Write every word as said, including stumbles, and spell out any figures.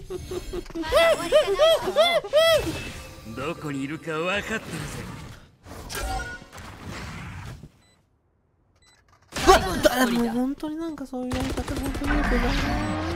どこにいるか分かってるぜ。 うわっ、もう本当になんかそういうやり方本当によくない。